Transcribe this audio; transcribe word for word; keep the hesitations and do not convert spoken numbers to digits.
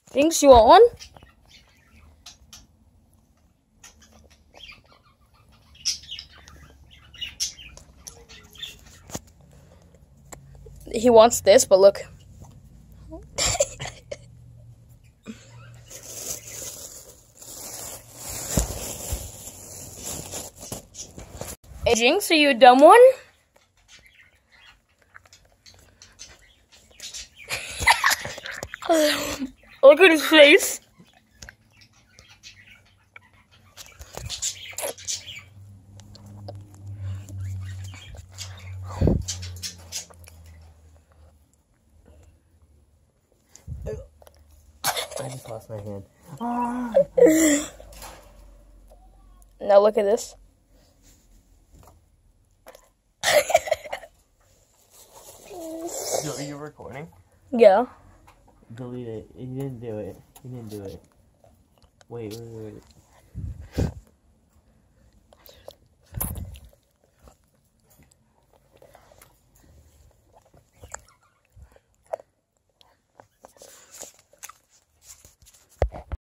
Jinx, you on? He wants this, but look. Hey, Jinx, are you a dumb one? Look at his face. I just lost my hand. Ah. Now look at this. So are you recording? Yeah. Delete it. You didn't do it. You didn't do it. Wait, wait, wait.